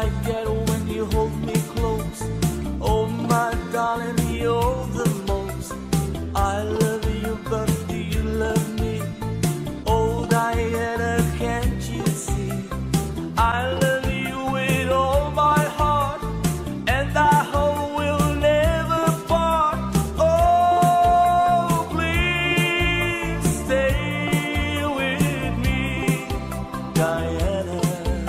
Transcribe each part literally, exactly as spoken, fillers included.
I get when you hold me close. Oh my darling, you're the most. I love you, but do you love me? Oh Diana, can't you see? I love you with all my heart, and I hope we'll never part. Oh, please stay with me, Diana.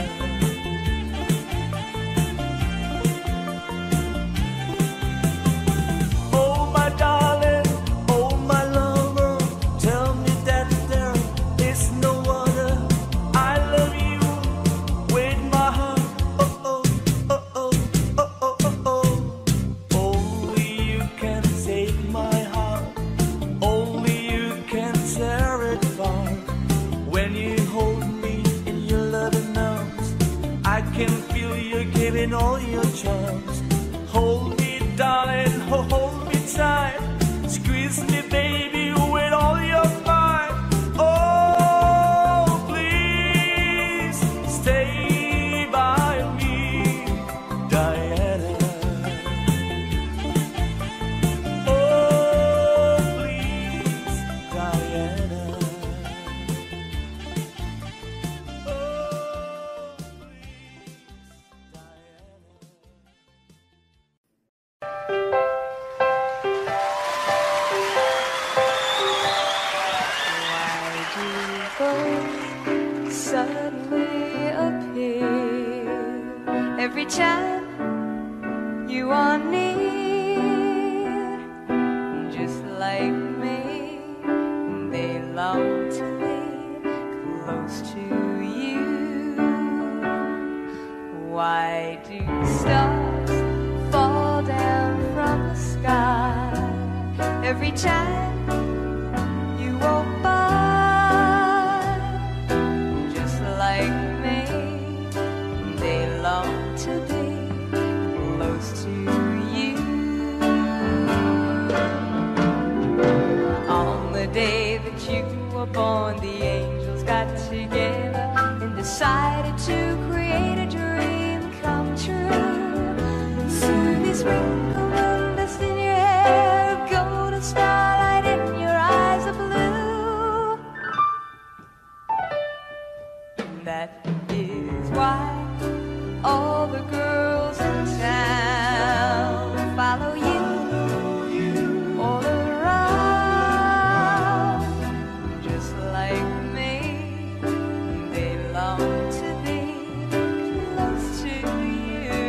Oh, my darling, oh, my lover, tell me that there is no other. I love you with my heart. Oh, oh, oh, oh, oh, oh, oh, oh. Only you can take my heart. Only you can tear it apart. When you hold me in your loving arms, I can feel you giving all your charms. Hold me, darling, ho- hold me tight. Squeeze me, baby, with all your might. Oh, please stay by me, Diana. Oh, please, Diana. Oh, please, Diana. Why do both suddenly appear every time you are near? Just like me, they long to be close to you. Why do stars fall down from the sky every time you walk by? Just like me, they long to be close to you. On the day that you were born, the angels got together and decided to create a dream come true. Soon this wrinkle will dust in your hair, golden starlight in your eyes are blue. That is why all the girls in town follow you all around. Just like me, they long to be close to you.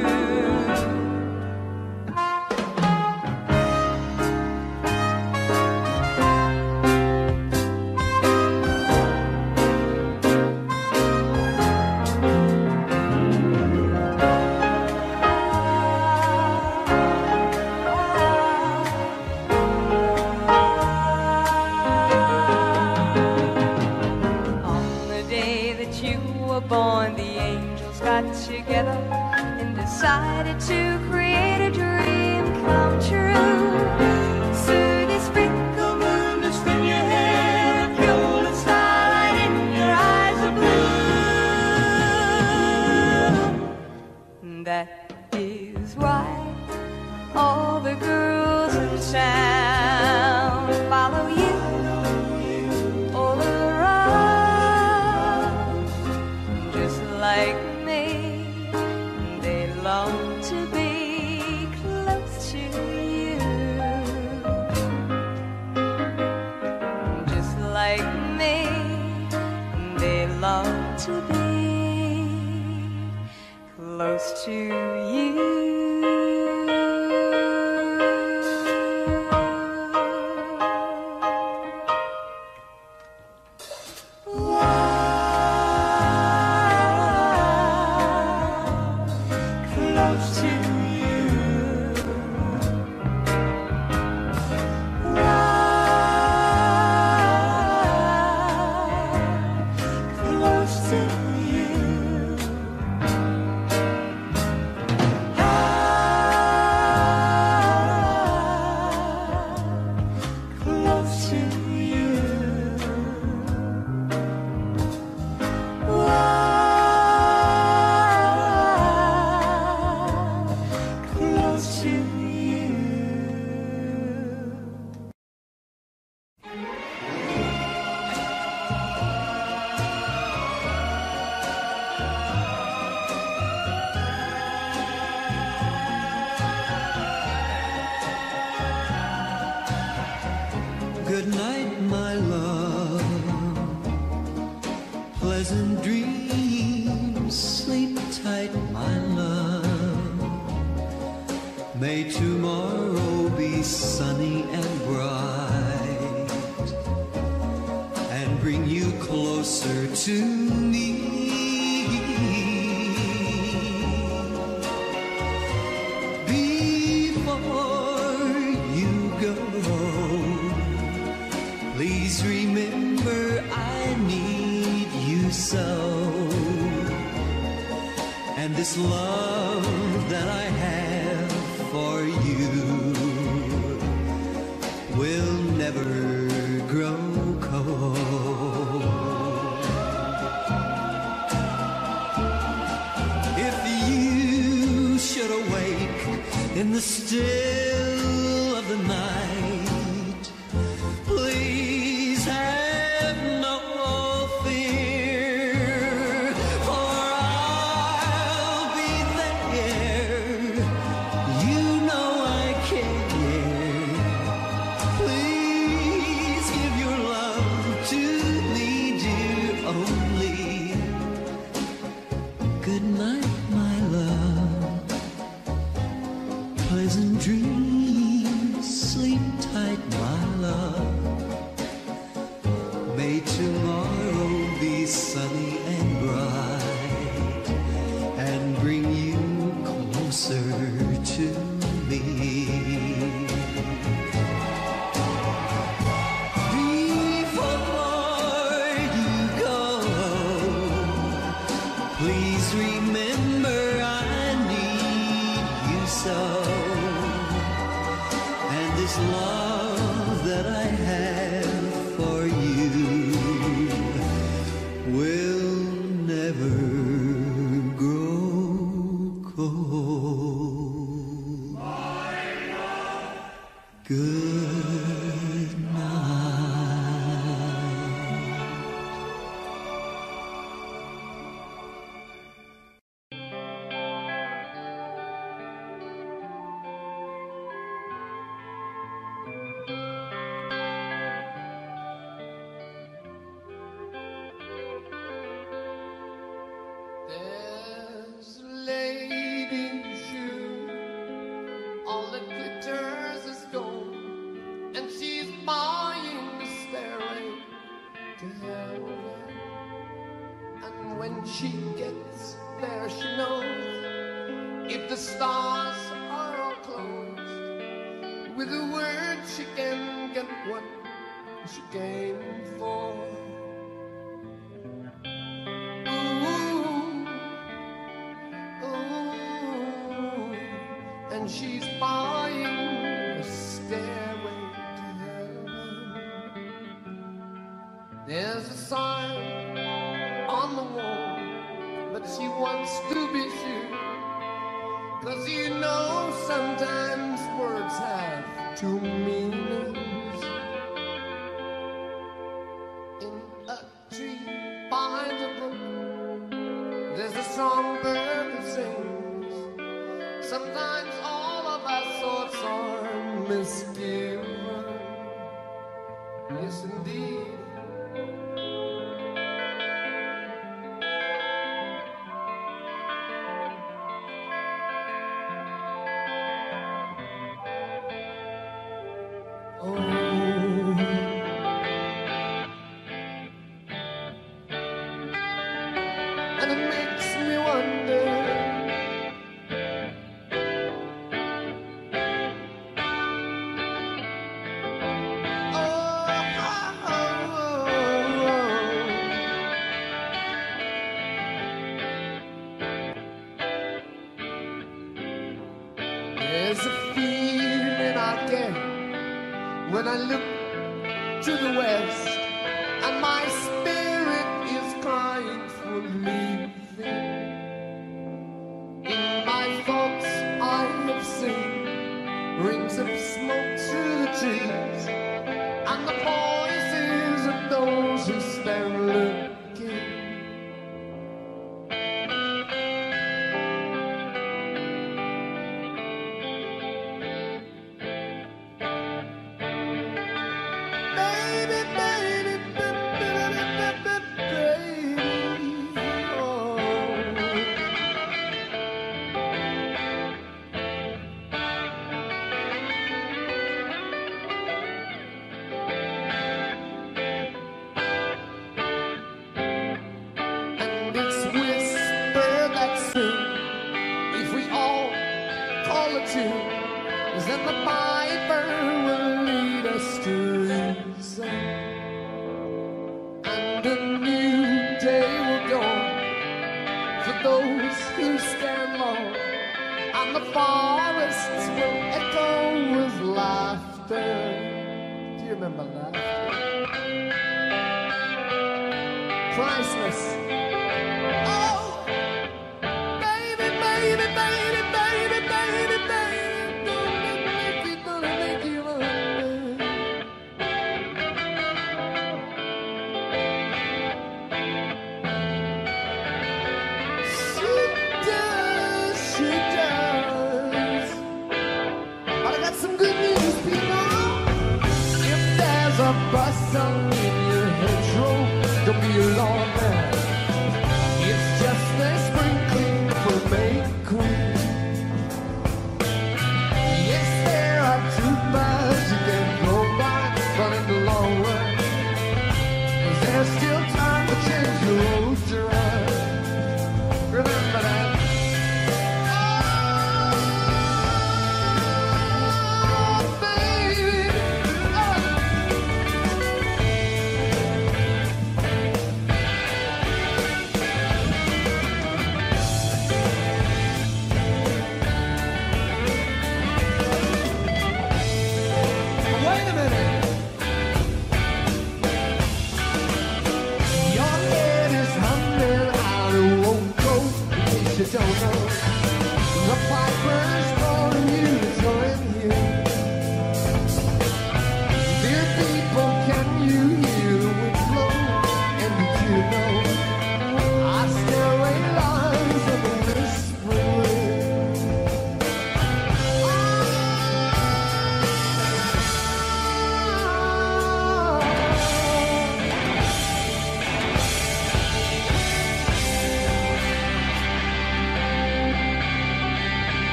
On the day that you were born, the angels got together and decided to create a dream come true. Soon you sprinkle moon dust in your hair, golden starlight in your eyes are blue. That is why all the girls in town follow you all around. Just like me, they long to be close to you. Just like me, they long to be close to you. Close to you. Close to you. Pleasant dreams, sleep tight, my love. May tomorrow be sunny and bright, and bring you closer to me. Before you go, please remember I need you so. And this love that I have for you will never grow cold. If you should awake in the still of the night, please have no fear, for I'll be there. You know I care. Please give your love to me, dear, only. Good night, my love. Pleasant dreams, sleep tight, my love. May tomorrow be sunny and bright, and bring you closer to me. Before you go, please remember I need you so. And this love that I have for you will never grow cold. Good night. There's a lady shoe, all that glitters is gold, and she's buying the stairway to heaven. And when she gets there, she knows if the stars are all closed, with a word she can get what she came for. And she's buying a stairway to heaven. There's a sign on the wall, but she wants to be sure, 'cause you know sometimes words have two meanings. In a tree by the brook, there's a songbird that sings. Sometimes all of our thoughts are misgiven. Yes, indeed. Oh. And it makes me wonder, there's a feeling I get when I look to the west, and my spirit is crying for leaving. In my thoughts I have seen rings of smoke through the trees, and the voices of those who stand looking. Baby, baby, those who stand long, and the forests will echo with laughter. Do you remember laughter? Priceless. Oh, baby, baby, baby, baby, baby, baby, gonna make you, gonna make you run. She does, she does. But I got some good news, people. If there's a bus on in your hedgerow, don't be alarmed now.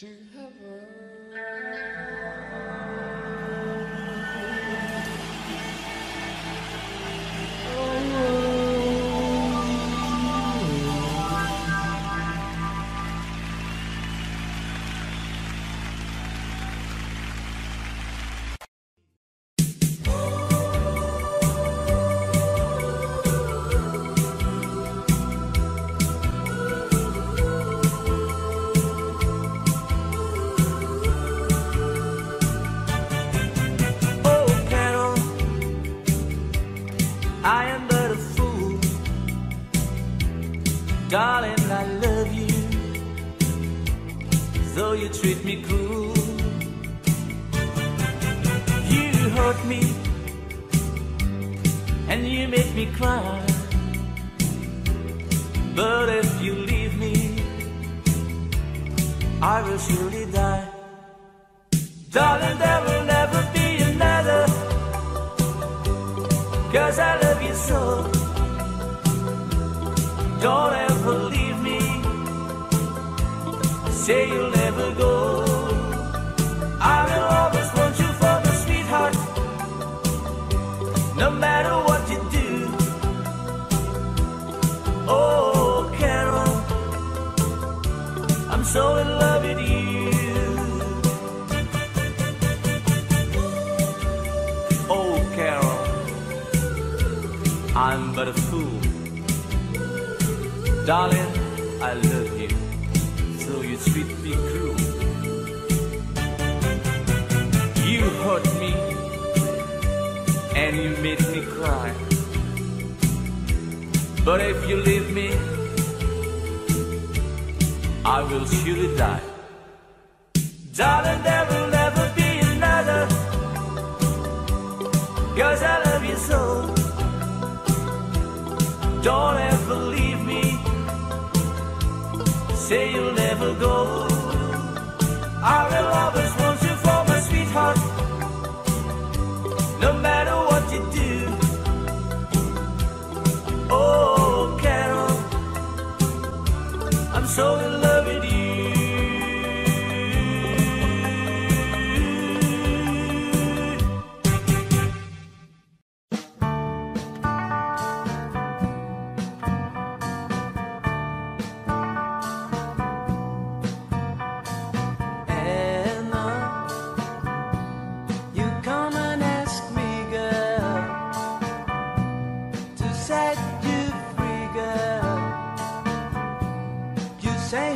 to heaven. Darling, I love you, though you treat me cruel. You hurt me, and you make me cry. But if you leave me, I will surely die. Darling, there will never be another, 'cause I love you so. Don't ever leave me, say you'll never go. I will always want you for the sweetheart, no matter what you do. Oh, Carol, I'm so in love with you. Oh, Carol, I'm but a fool. Darling, I love you, so you treat me cruel. You hurt me, and you make me cry. But if you leave me, I will surely die. Darling, there will never be another, 'cause I love you so. Don't ever leave me, say you'll never go. I will always want you for my sweetheart, no matter what you do. Oh, Carol, I'm so in love with you. Say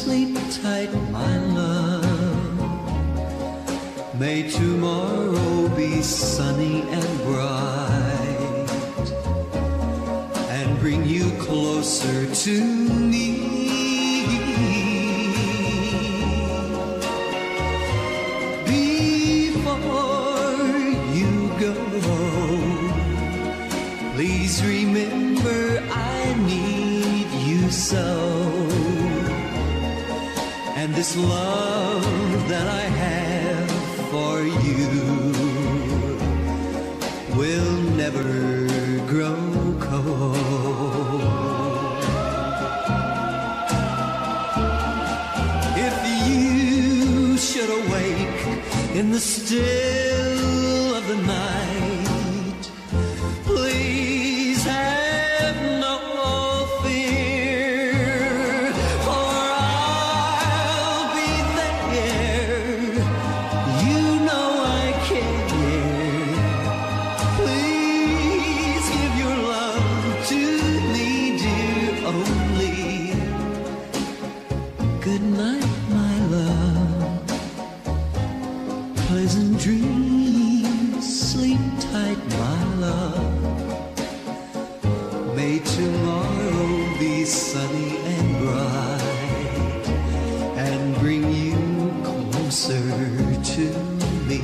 sleep tight, my love. May tomorrow be sunny and bright, and bring you closer to me. Before you go, please remember I need you so. And this love that I have for you will never grow cold. If you should awake in the still of the night, please have no fear, for I'll be there. You know I care. Please give your love to me, dear, only. Good night, my love. Pleasant dreams, sleep tight, my love. May tomorrow be sunny and bright, and bring you closer to me.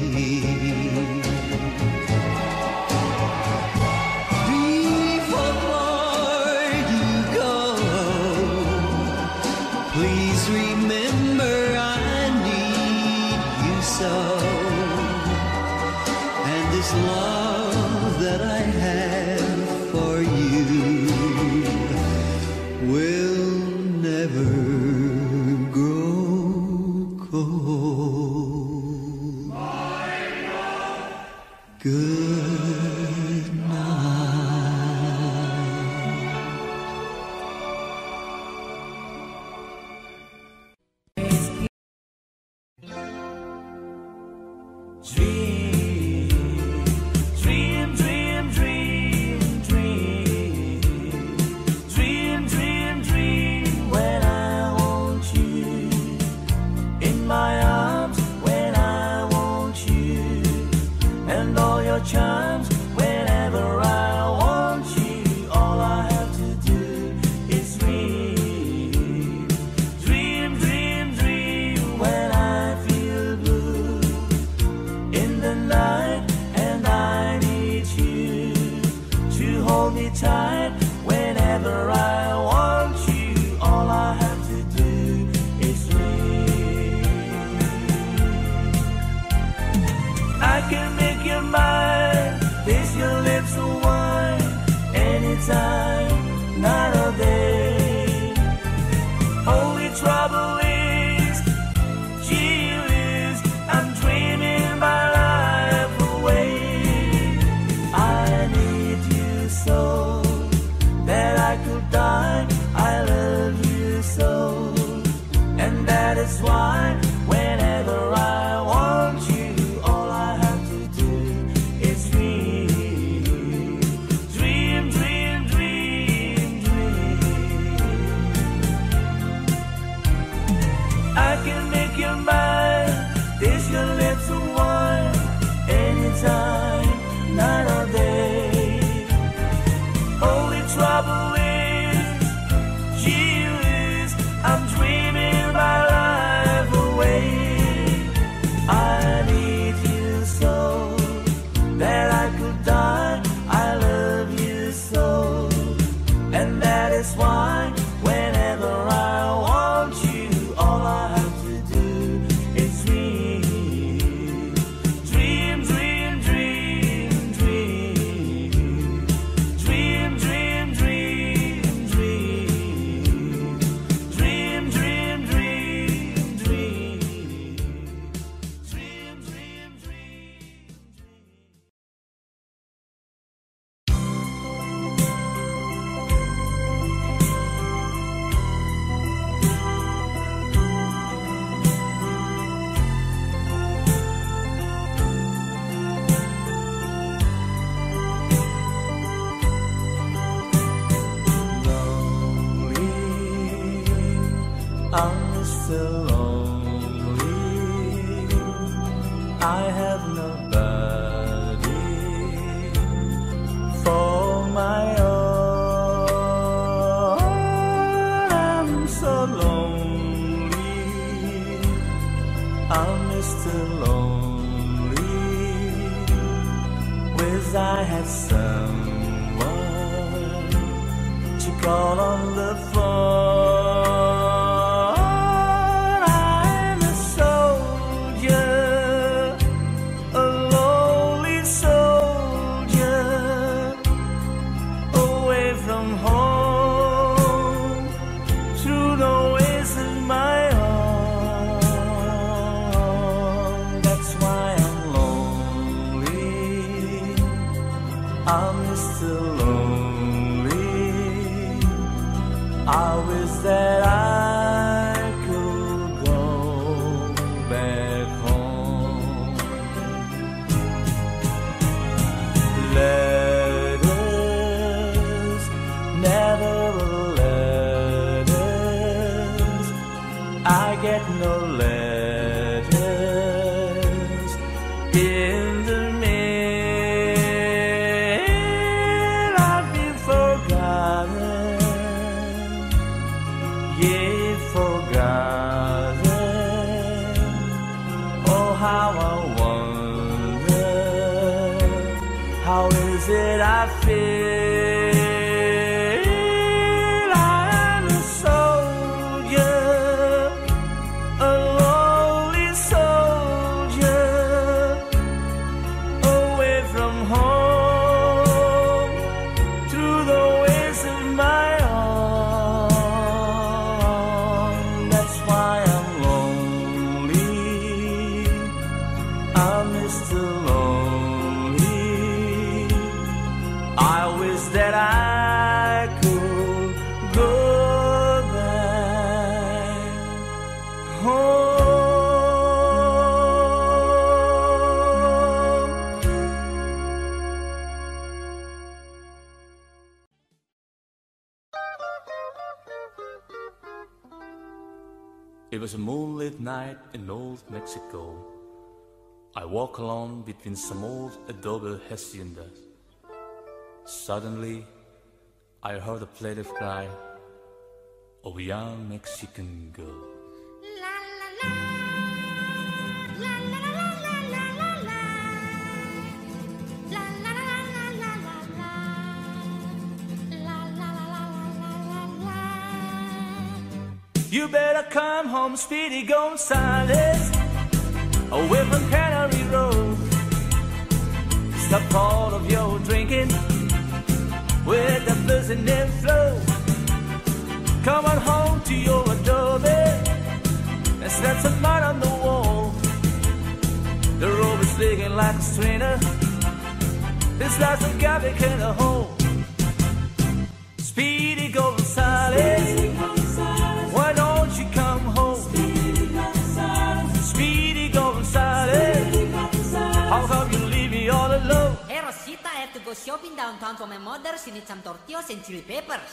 Before you go, please remember I need you so. And this love that I have for you will never grow cold. Good night. Dream, dream, dream, dream, dream, dream, dream, when I want you in my arms, when I want you, and all your charms, whenever I want you, all I have to do is dream, dream, dream, dream, when I feel blue in the night, and I need you to hold me tight whenever I want you. All I have to do is dream. I can make you mine, taste your lips of wine, anytime, night or day. Only trouble is, gee whiz, I'm dreaming my life away. I need you so that I could die. I love you so, and that is why whenever I want you, all I have to do is dream, dream, dream, dream, dream. I can make you mine, taste your lips of wine, anytime, night or day. Only trouble is, gee whiz, I'm dreaming my life away. I need you so that I could die. I love you so, and that is why whenever I want you, all I have to do is dream, dream, dream, dream, dream, dream, dream, dream, dream, dream, dream, dream, dream, dream, dream, dream. on this still lonely. I have nobody for my own. I'm so lonely. I'm Mister Lonely. Wish I had someone to call on the phone. I'm a soldier, a lonely soldier, away from home, through the ways of my own. That's why I'm lonely. I'm Mister Lonely. I wish that I could go back home. Letters, never letters. I get no letters in the mail. I've been forgotten. Yeah, forgotten. Oh, how I wonder, how is it I feel? I'm a soldier, a lonely soldier, away from home, through the ways of my own. That's why I'm lonely. I'm Mister Lonely. I wish that I could go back home. It was a moonlit night in old Mexico. I walk along between some old adobe haciendas. Suddenly, I heard a plaintive cry of a young Mexican girl. You better come home, Speedy Gonzales, away from Canary Road. Stop all of your drinking with the buzzing and flow. Come on home to your adobe and snap some mud on the wall. The robe is leaking like a strainer. This last of garbage in a hole. Speedy Gonzales, why don't you come home? Speedy Gonzales, how come you leave me all alone? Hey Rosita, I have to go shopping downtown for my mother. She needs some tortillas and chili peppers.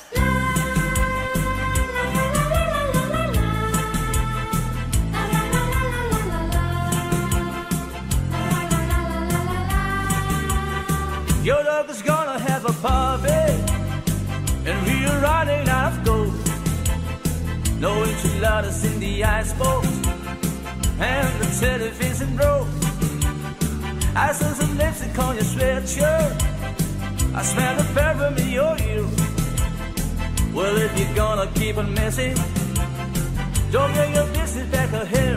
Your dog is gonna have a party, and we are running out of gold. No enchiladas in the icebox, and the television broke. I saw some lipstick on your sweatshirt. I smell the perfume in your ear. Well, if you're gonna keep on messing, don't bring your business back here.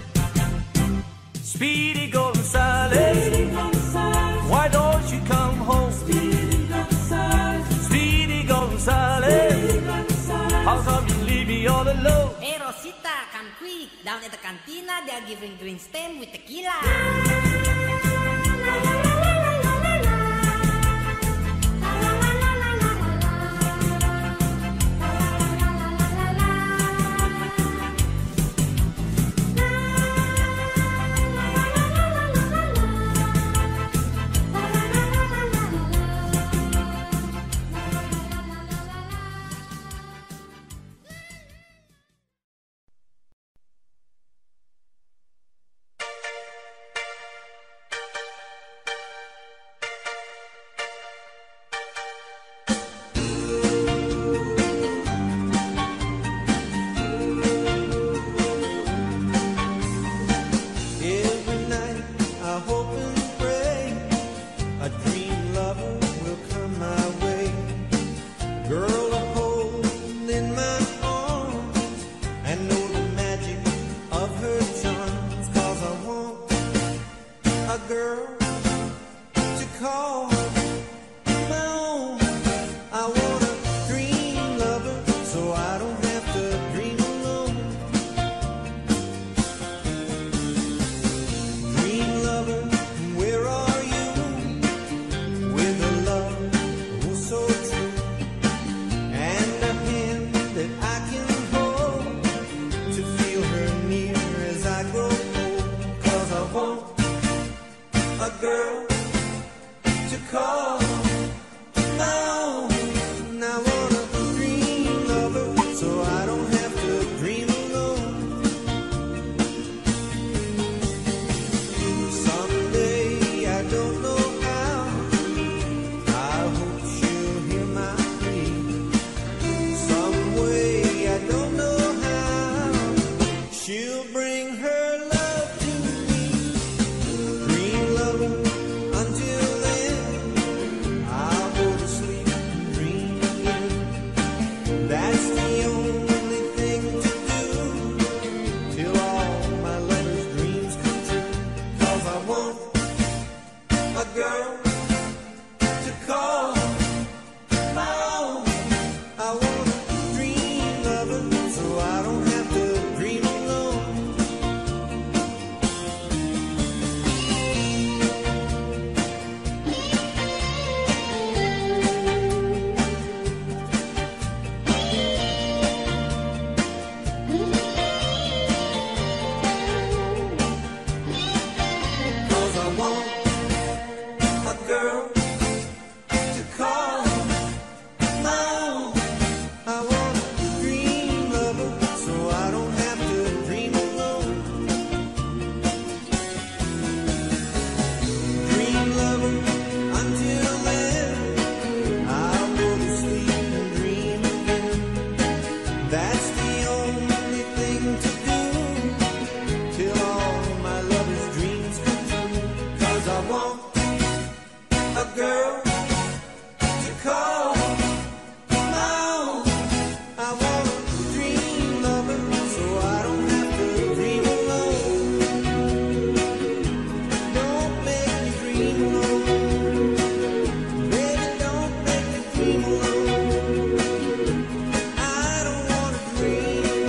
Speedy Gonzales, why don't you come home? Speedy Gonzales, Speedy Gonzales, how come you leave me all alone? Hey Rosita, come quick. Down at the cantina, they are giving green stem with tequila.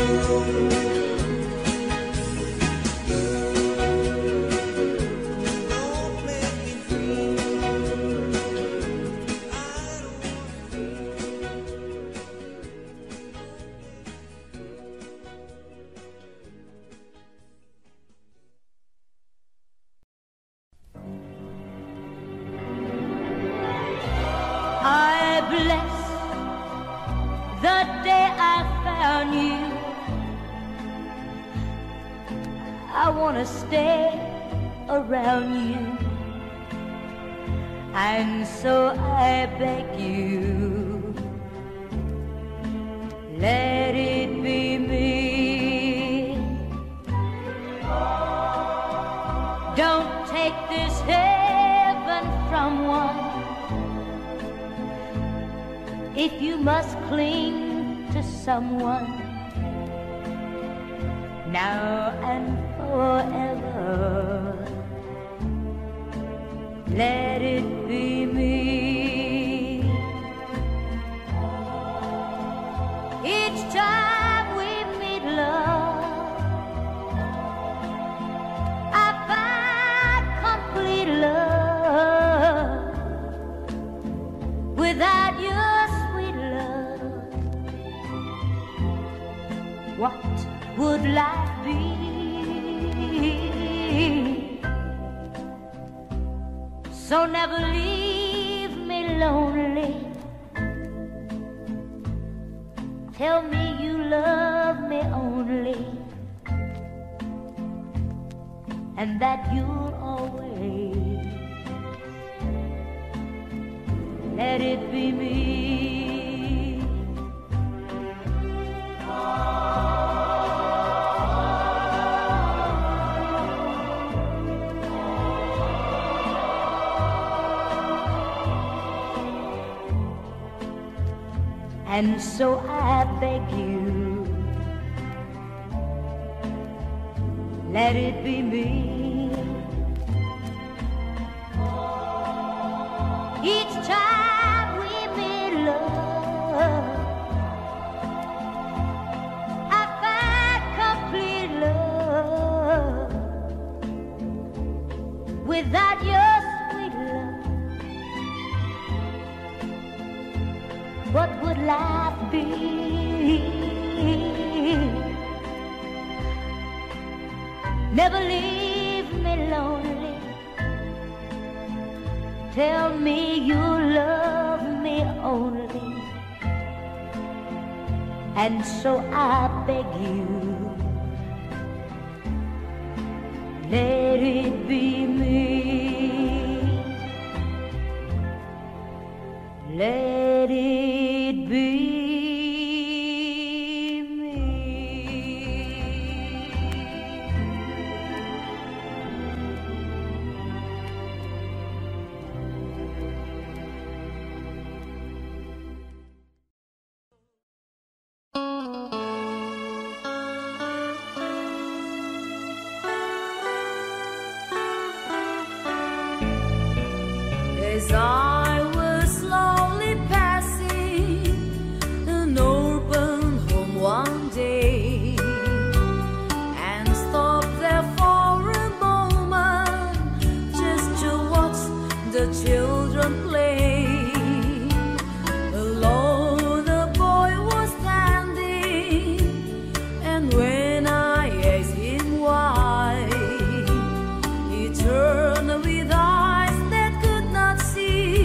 I bless the day I found you. I wanna stay around you, and so I beg you, let it be me. Don't take this heaven from one if you must cling to someone now and forever. Let it be me. Each time we meet, love, I find complete love. Without your sweet love, what would life be? So never leave me lonely. Tell me you love me only, and that you'll always let it be me. And so I beg you, let it be me. Each time we meet, love, I find complete love. Without your sweet love, what would life be? Never leave me lonely. Tell me you love me only, and so I beg you, let it be me. Let it be me. As I was slowly passing an urban home one day, and stopped there for a moment just to watch the children play. Alone a boy was standing, and when I asked him why, he turned with eyes that could not see.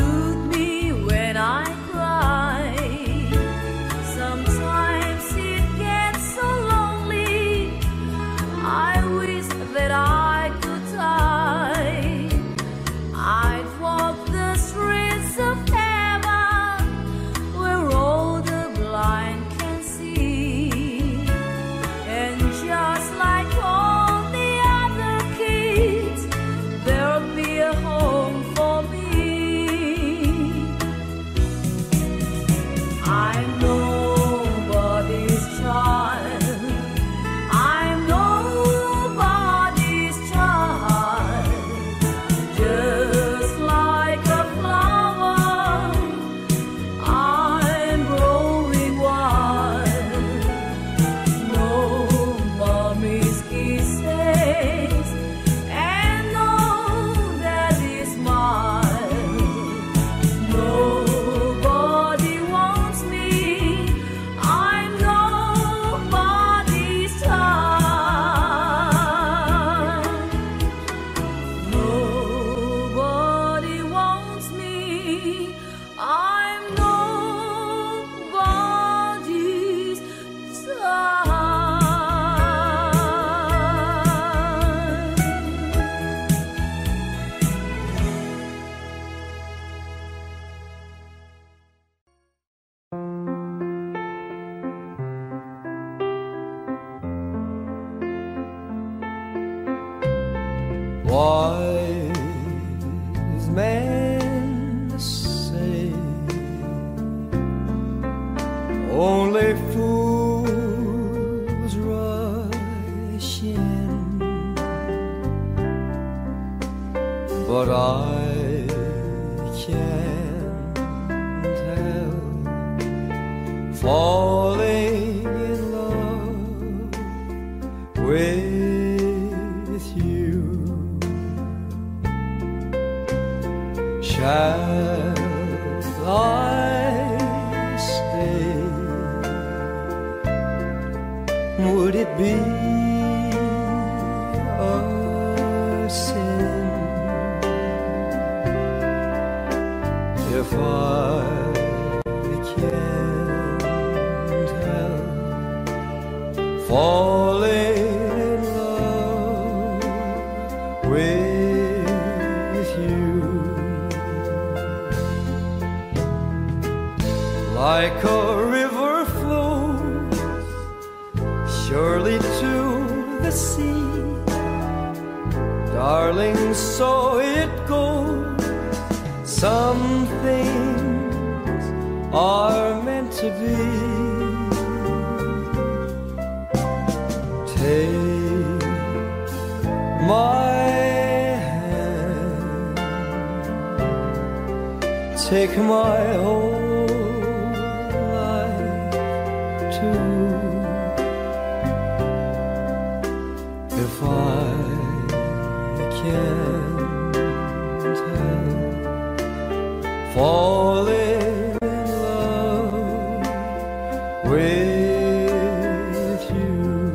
soothe me when I cry. Sometimes it gets so lonely, I wish that I could die. I'd walk the streets of heaven where all the blind can see, and just like all the other kids, there'll be a home for me. I'm nobody's child, I'm nobody's child, just like a flower, I'm growing wild. No mommy's kisses and no daddy's smile. Nobody wants me, I'm nobody's child. Nobody wants me, I'm nobody's child. Wise men say only fools rush in, but I can't help falling in love with you. Shall I stay? Would it be a sin if I can't help falling in love with you? Like a river flows surely to the sea, darling, so it goes. Some things are meant to be. Take my hand, take my whole if I can't help falling in love with you.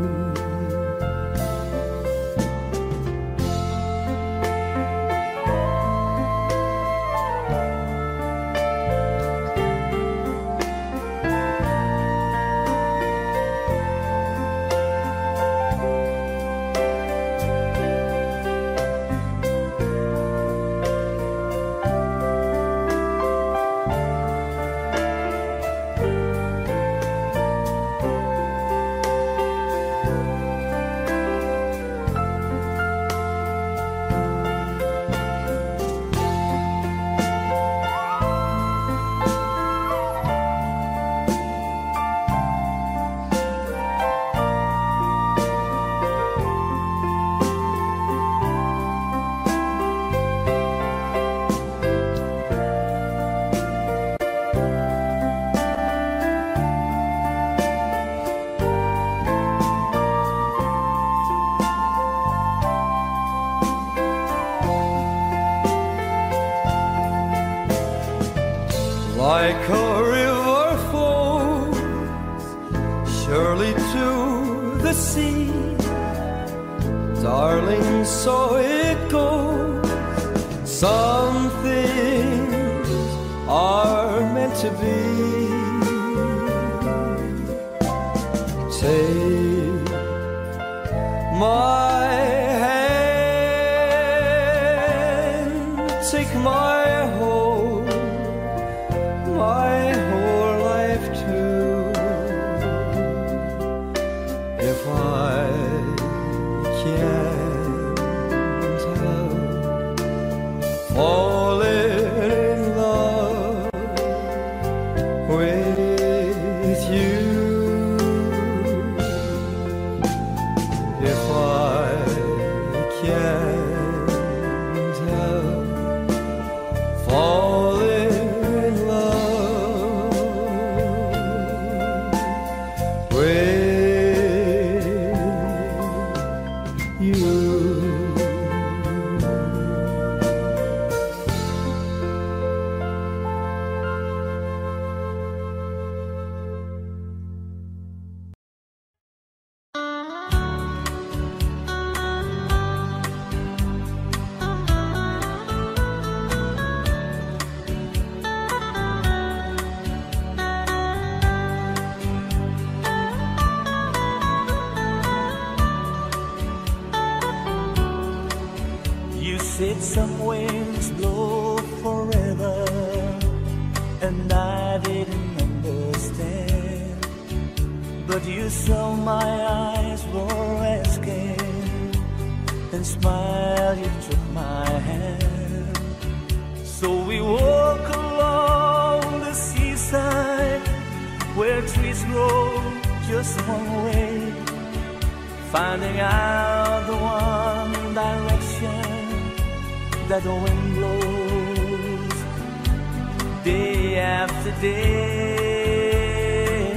Like a river flows surely to the sea, darling, so it goes. Some things to be. Take my hand, take my whole, my whole life too. If I can't help falling in love with you, if I can't help falling in love with you. You said some winds blow forever, and I didn't understand. But you saw my eyes were asking, and smiled, you took my hand. So we walk along the seaside, where trees grow just one way, finding out the one direction that the wind blows day after day.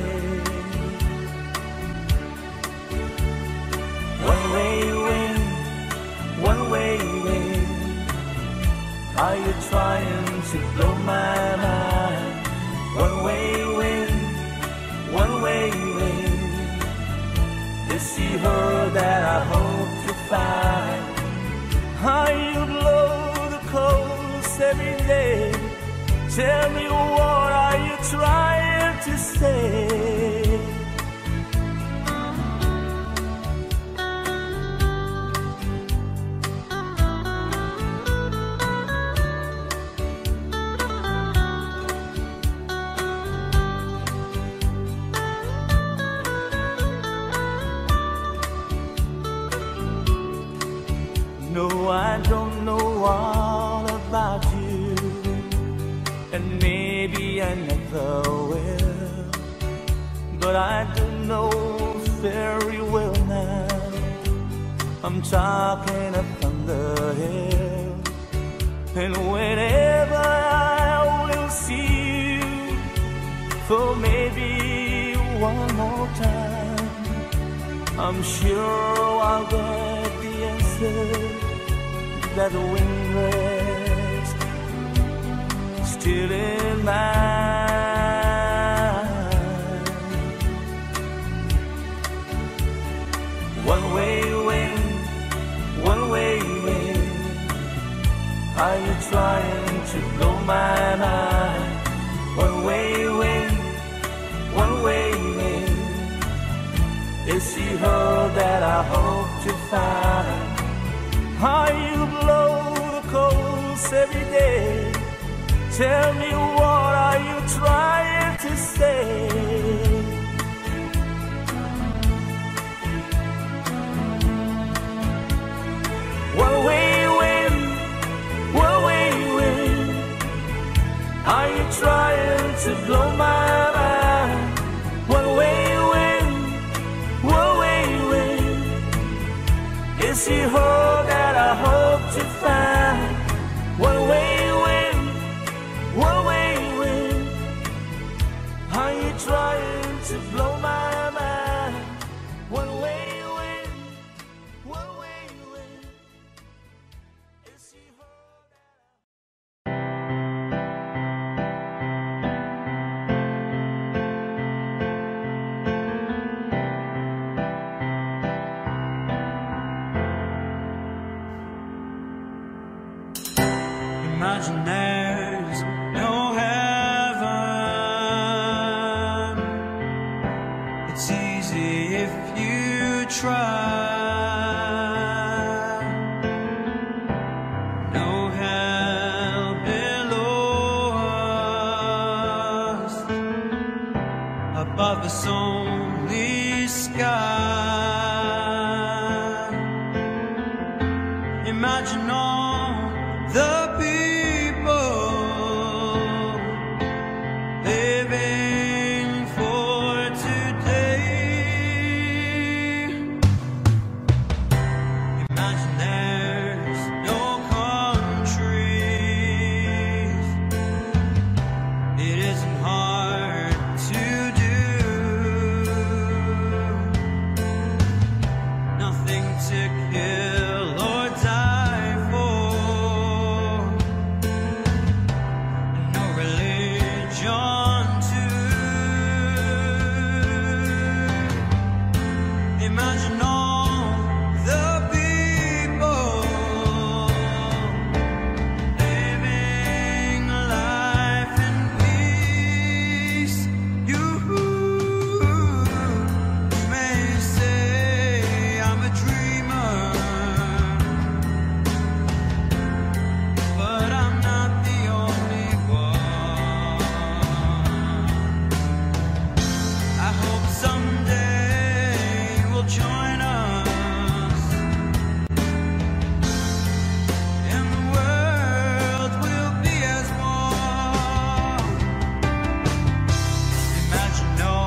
One way wind, one way wind, are you trying to blow my mind? One way wind, one way wind, is she her that I hope to find? How you blow the coast every day? Tell me, what are you trying to say? No, I don't know all about you, and maybe I never will, but I do know very well now. I'm talking up on the hill, and whenever I will see you for maybe one more time, I'm sure I'll get the answer that the wind rests still in mine. One way wind, one way wind, are you trying to blow my mind? One way wind, one way wind, is she her that I hope to find? How you blow the coast every day? Tell me, what are you trying to say? One way wind, one way wind, are you trying to blow my mind? One way wind, one way wind, is she her that I hope to find? One way wind, one way wind, are you trying to blow my mind? One way wind, one way wind, is she her that Imagine there's no heaven of the sunny sky. Imagine all the people living for today. Imagine there's no countries. It isn't hard to do. Nothing to kill or die for. No religion too. Imagine all the people living life in peace. You, you may say I'm a dreamer, but I'm not the only one. I hope someday you'll join us, and the world will be as one. Imagine no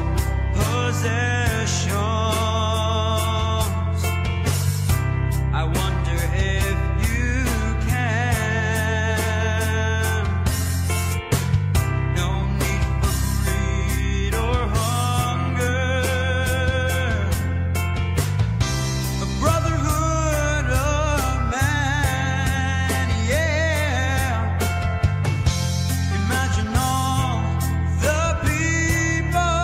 possessions. I wonder if you can. No need for greed or hunger. A brotherhood of man, yeah. Imagine all the people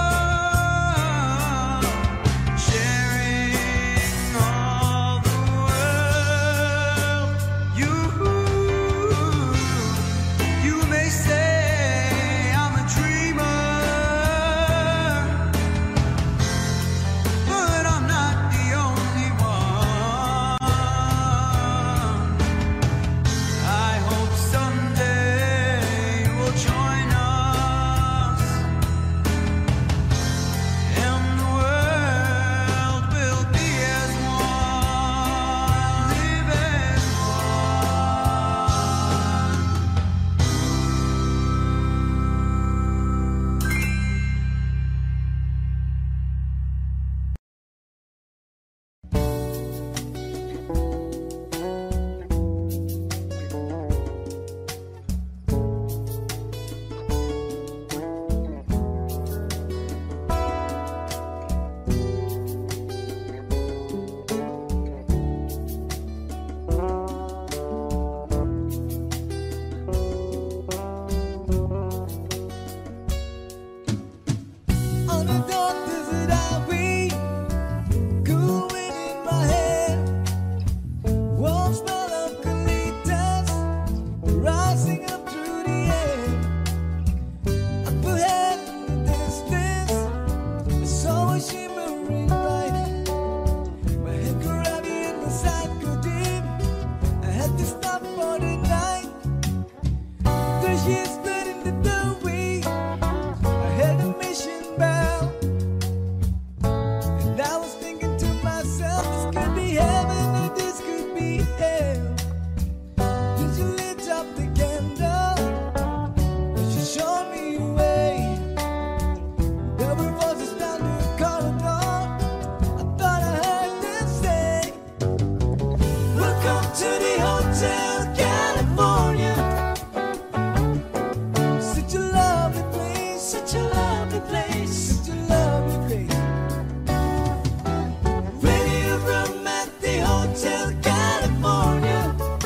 sharing all the world. You, you may say I'm a dreamer, but I'm not the only one. I hope someday you'll join us, and the world will be as one, live as On the dark desert highway, cool wind in my hair, warm smell of colitas rising up through the air. Up ahead in the distance, I saw a shimmering light. My head grew heavy and my sight grew dim. I had to stop for the night. There she stood in the doorway. I heard a mission bell, and I was thinking to myself, this could be heaven or this could be hell. Then she lit up the candle, and she showed me the way. There were voices down the corridor. I thought I heard them say, welcome to the Hotel California. Such a lovely place, such a lovely place, such a lovely place. Radio room at the Hotel California.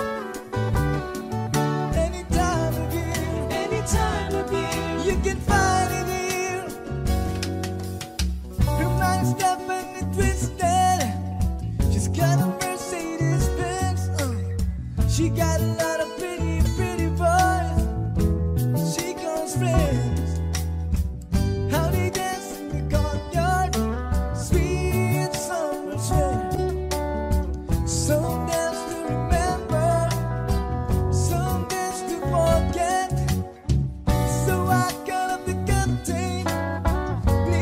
Any time of year, any time of year, you can find it here. Her mind's definitely twisted. She's got a Mercedes Benz. Uh. She got a lot of pretty, pretty boys. She calls friends. How they dance in the courtyard, sweet summer sweat. Some dance to remember, some dance to forget. So I cut up the curtain,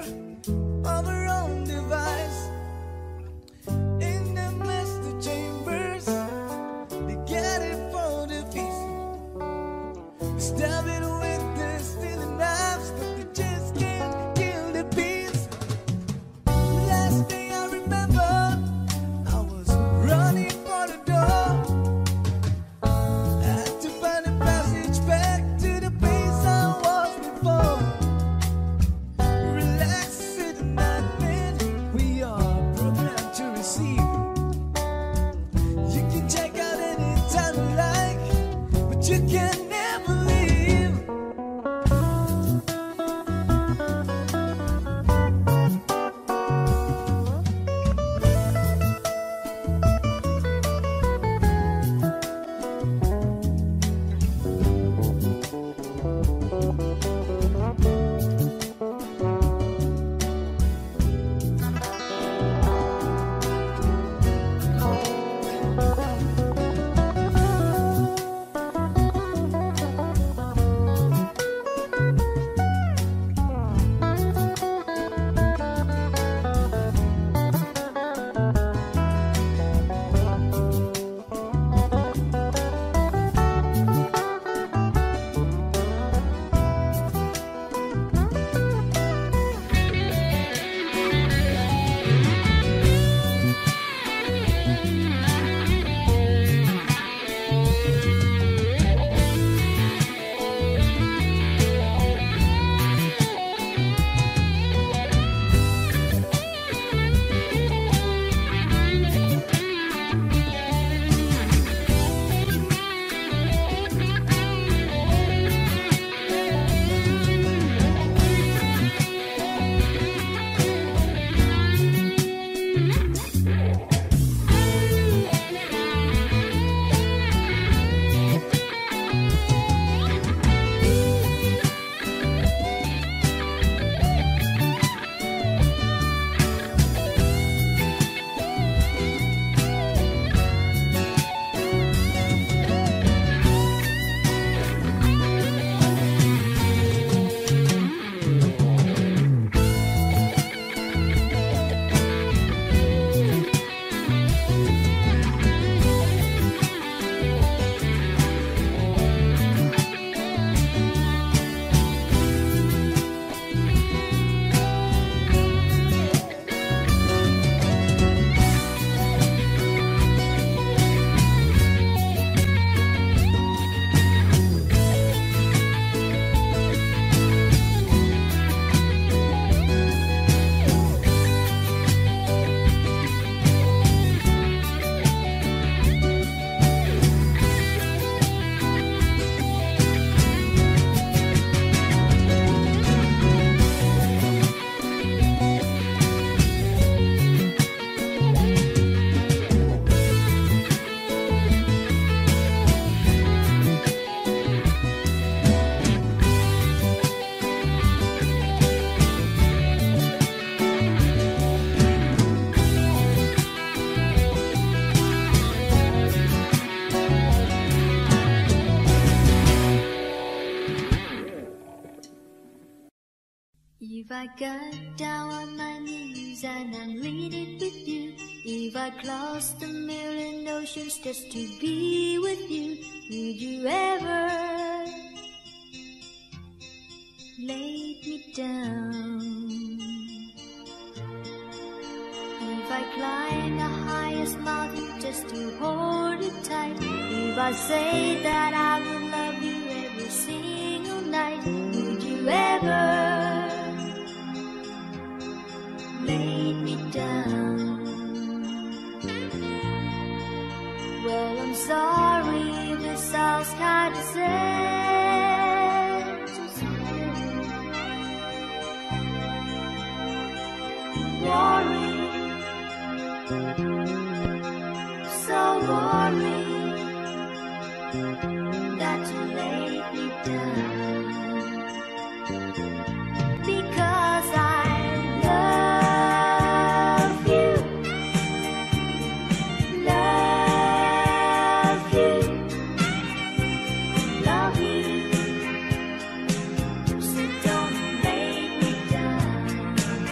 of their own device. In the master chambers, they get it for the feast. They stab it with their stealing knives, but they just can't kill the beast. Last thing I remember, I was running for the door. I had to find a passage back to the place I was before. Relax, sit and not men. We are programmed to receive. You can check out any time you like, but you can never leave. If I got down on my knees and I'm leading with you, if I crossed a million oceans just to be with you, would you ever lay me down? If I climb the highest mountain just to hold you tight, if I say that I will love you every single night, would you ever lay me down? Well, I'm sorry if it sounds kind of sad, just worried, so worried that you laid me down, because I love you, love you, love you, so don't lay me down.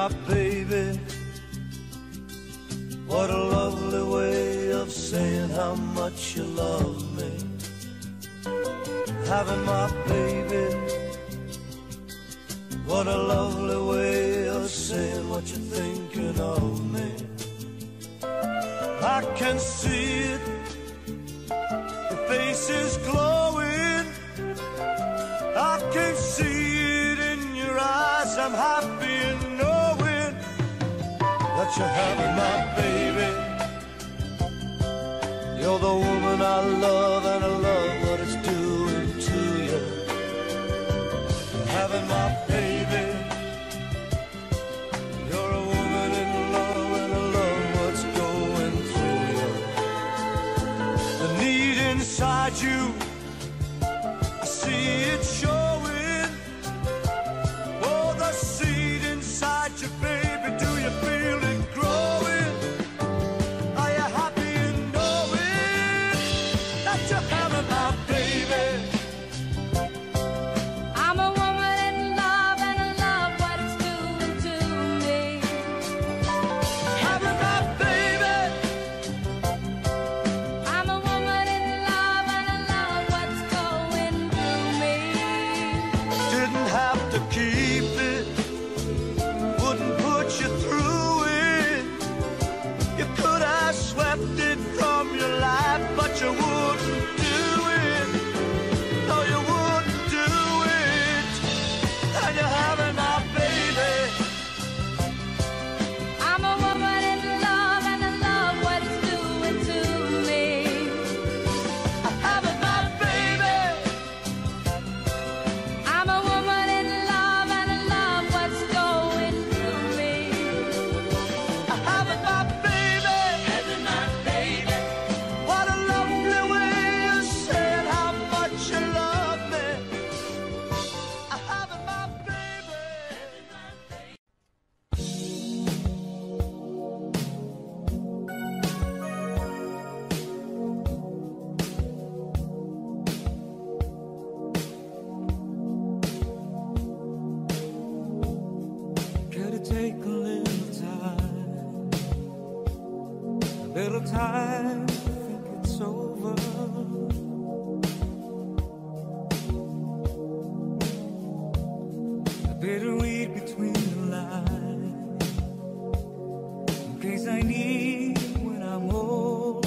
my baby. What a lovely way of saying how much you love me. Having my baby. What a lovely way of saying what you're thinking of me. I can see it. Your face is glowing. I can see it in your eyes. I'm happy in knowing that you're having my baby. You're the woman I love, and I love what it's doing to you. Having my baby. You're a woman in love, and I love what's going through you. The need inside you, I see it showing. Oh, the seed inside you, baby, do you feel it growing? Are you happy in knowing that you're having my baby? I'm a woman in love, and I love what it's doing to me. Having my baby. I'm a woman in love, and I love what's going through me. Didn't have to keep it, wouldn't put you through it. You could have swept it from your life, but you wouldn't do it. No, you wouldn't do it. And you're having my baby. I'm a woman in love, and I love what it's doing to me. Having my baby. I'm a woman in love, and I love what's going through me. Having my baby. Having my baby. What a lovely way of saying how much you love me. Having my baby. Could it take a little time, a little time to think it's over? A bitter weed between the lines, in case I need it when I'm older.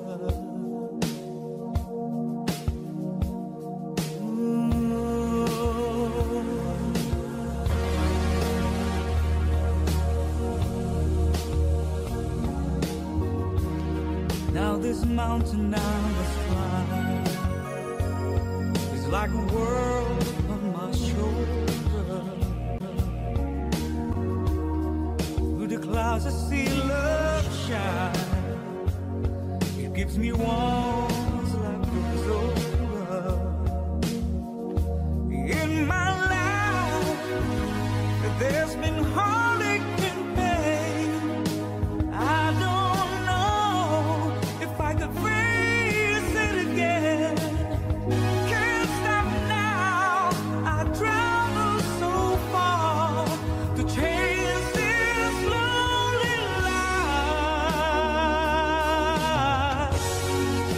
Now this mountain I must climb is like a world on my shoulder. Through the clouds I see love shine. It gives me warmth as life goes over. In my life there's been heartache and pain. I don't know if I could face it again. Can't stop now. I travel so far to chase this lonely life.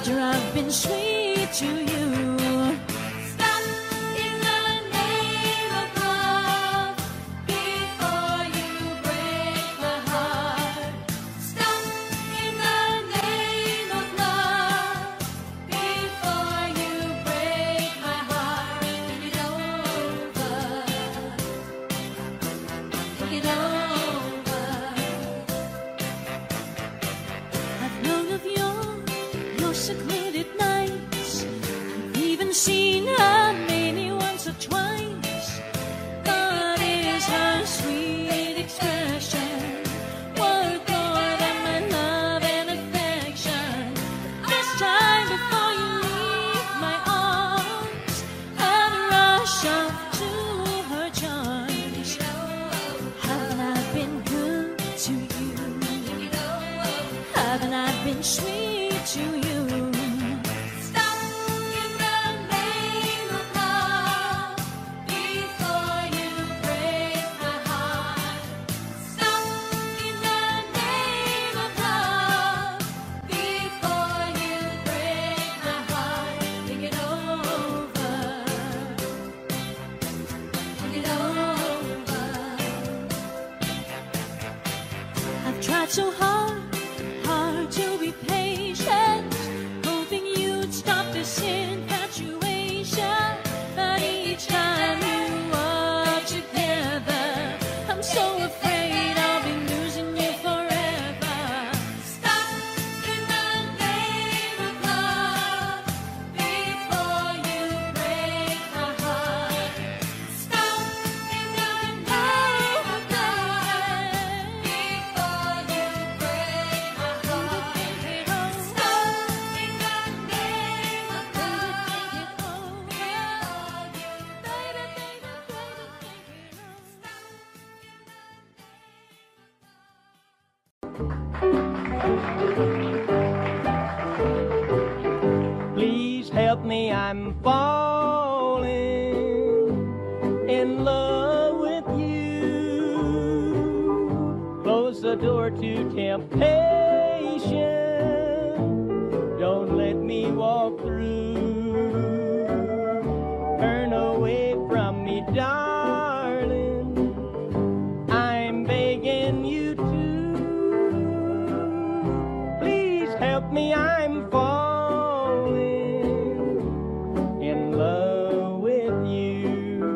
after I've been sweet to you. Stop in the name of love before you break my heart. Stop in the name of love before you break my heart. Think it over. Think it over. I've known of your your secluded nights. I've even seen her maybe once or twice. God is her sweet expression, worth more than my love and affection. This time before you leave my arms and rush off to her charms, haven't I been good to you? Haven't I been sweet to you? Stop in the name of love before you break my heart. Stop in the name of love before you break my heart. Think it over. Think it over. I've tried so hard, hard to be patient, hoping you'd stop this infatuation. But each time you are together, I'm so afraid I'll be losing you forever. Stop in the name of love before you break my heart. Stop in the name of love before you break my heart. Stop in the name of love before you, baby, baby, baby, Please help me, I'm falling in love with you. Close the door to temptation. Don't let me walk through. Turn away from me, darling. I'm begging you to. Please help me, I'm falling in love with you.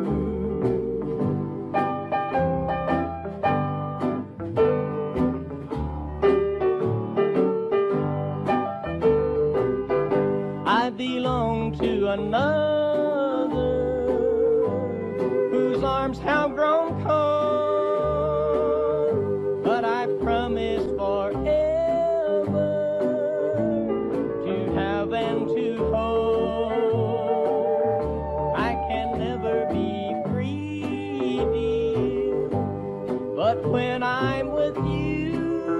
I belong to another whose arms have grown cold, but I promise forever to have and to hold. I can never be free, dear, but when I'm with you,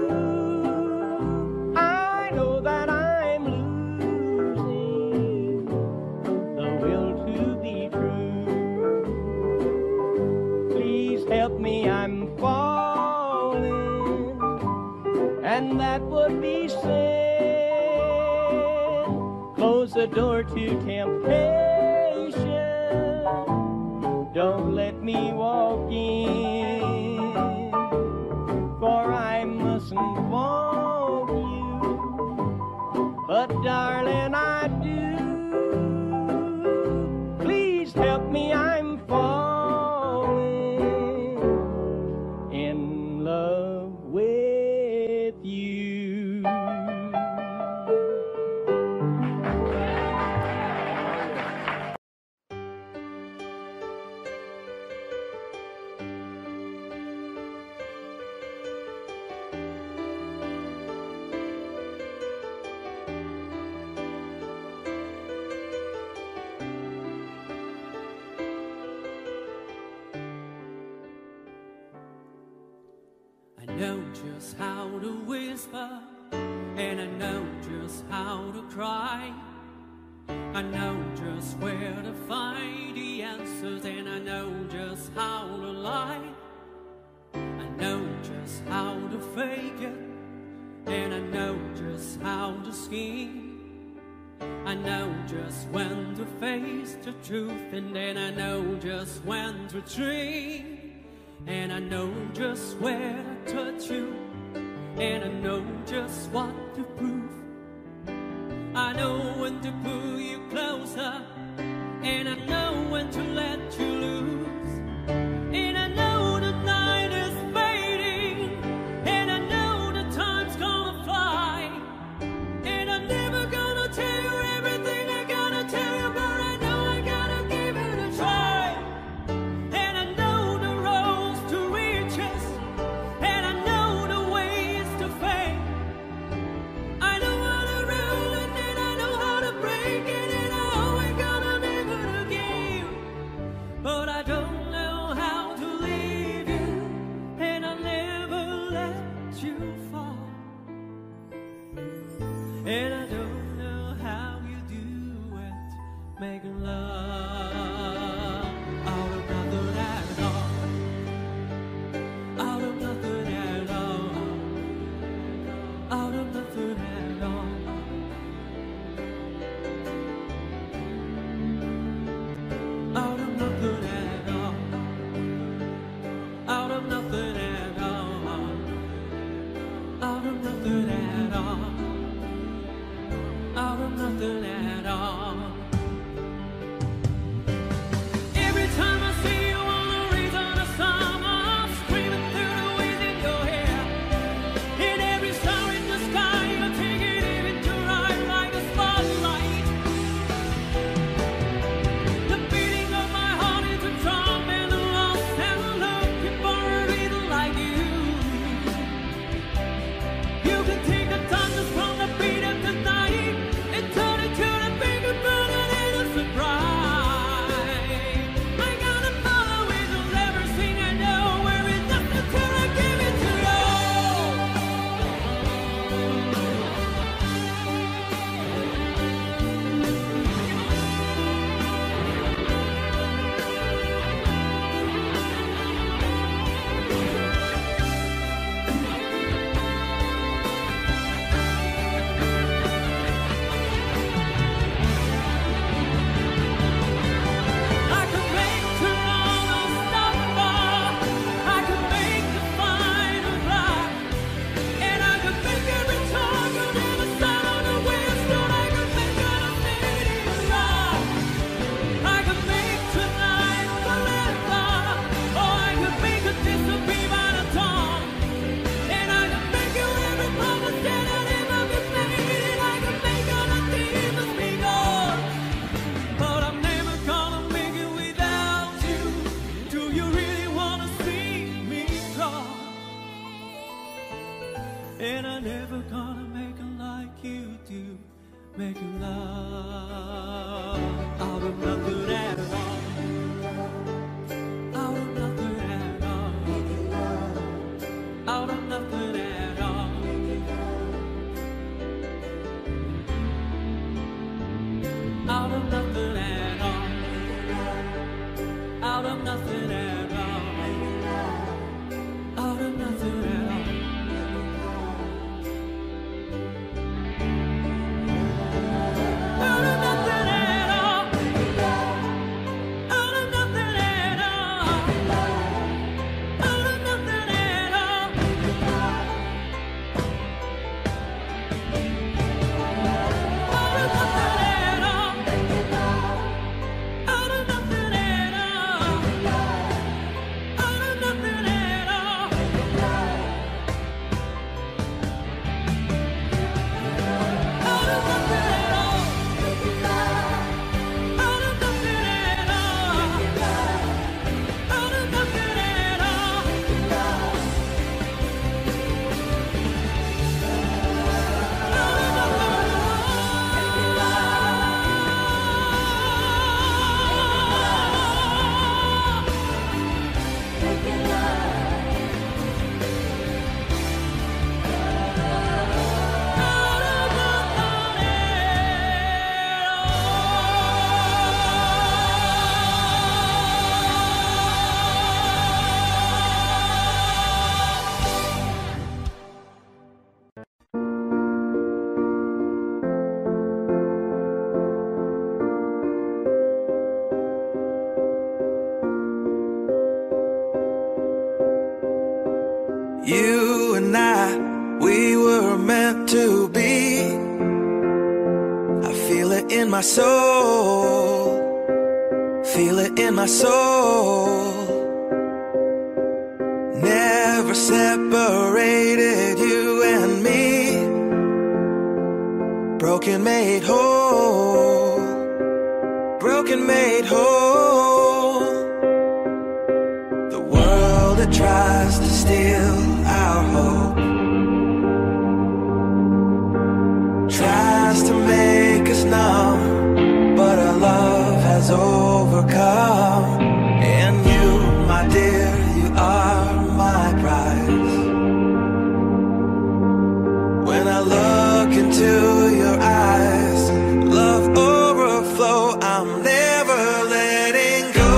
I know that I'm losing the will to be true. Please help me, I'm falling, and that would be sin. Close the door to temptation. Don't let me walk in, for I mustn't want you. But darling, I do. Please help me, I'm falling in love with you. I know just how to whisper, and I know just how to cry. I know just where to find the answers, and I know just how to lie. I know just how to fake it, and I know just how to scheme. know just when to face the truth, and then I know just when to dream, and I know just where to touch you, and I know just what to prove. I know when to pull you closer, and I know when to let you loose, and I know the night is fading, and I know the time's gonna fly, and I'm never gonna tell you everything I gotta tell you, but I know I gotta give it a try. And I know the roads to riches, and I know the ways to fame. I know how to rule, and then I know how to break it, and I always gotta live it again. But I don't know how to leave you, and I'll never let you fall. And I don't know how you do it, making love out of nothing at all, out of nothing at all, out of nothing at all, out of nothing at all, out of nothing at all, out of nothing at all, out of nothing at all. Every time I see you on the reason of summer, I'm screaming through the wind in your hair. In every star in the sky, you're taking even to ride like a spotlight. The beating of my heart is a drum, and I'm lost and I'm looking for a reason like you. You can take the thunder from the beat of the night and turn it to the bigger burden and a surprise. I gotta follow with everything I know, where is nothing till I give it to you. I could make tomorrow unstoppable. I could make the final block, and I could make every talk on every side on the west, and I could make it a fading rock. I could make tonight forever, or I could make it disappear by the dawn, and I could make you every promise that I never be made, and I could make all the demons be gone. But I'm never gonna make it without you. Do you really wanna see me cry? And I'm never gonna make it like you do, making love out of nothing at all, out of nothing at all, out of nothing at all, out of nothing at all, out of nothing at all, out of nothing at all. Out of nothing at all, out of nothing at all, out of nothing at all, out of nothing at all, out of nothing at all. to be. I feel it in my soul, feel it in my soul. Never separated you and me. Broken made whole, broken made whole. The world that tries to steal our hope tries to make us numb, but our love has overcome. And you, my dear, you are my prize. When I look into your eyes, love overflow, I'm never letting go.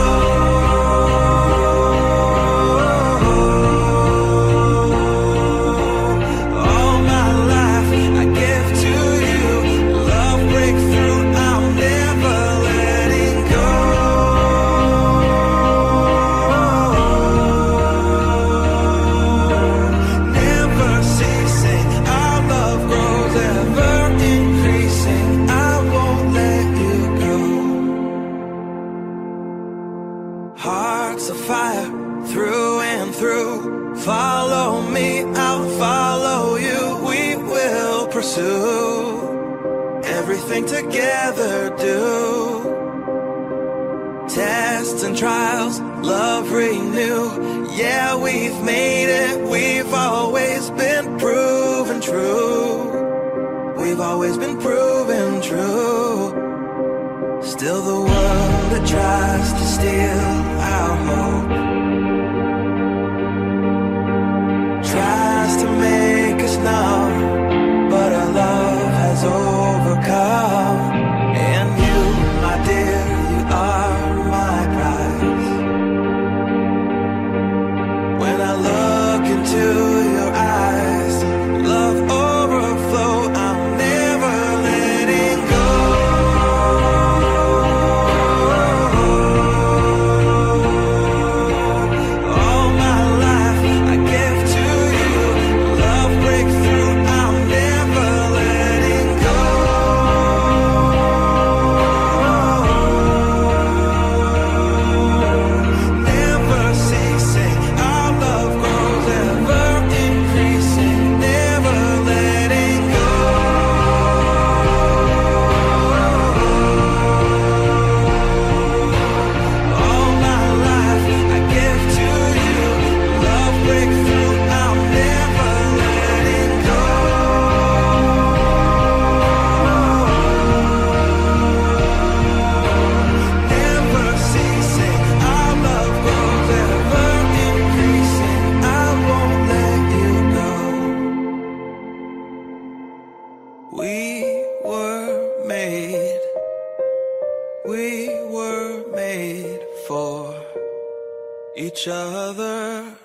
All my life I give to you, love breakthrough, I'm never letting go. Never ceasing, our love grows ever increasing, I won't let you go. Hearts of fire through and through, follow me, I'll follow you. We will pursue everything together, do tests and trials, love renew. Yeah, we've made it, we've always been proven true. We've always been proven true. Still the world that tries to steal our hope tries to make us numb, but our love has overcome. And you, my dear, you are my prize. When I look into your eyes, love overflow, I'm never letting go. All my life I give to you, love breakthrough, I'm never letting go. Never ceasing, our love grows ever increasing, never letting go. All my life I give to you, love breakthrough, I'm never letting go. Never ceasing, our love grows ever increasing, I won't let you go. We were made, we were made for each other.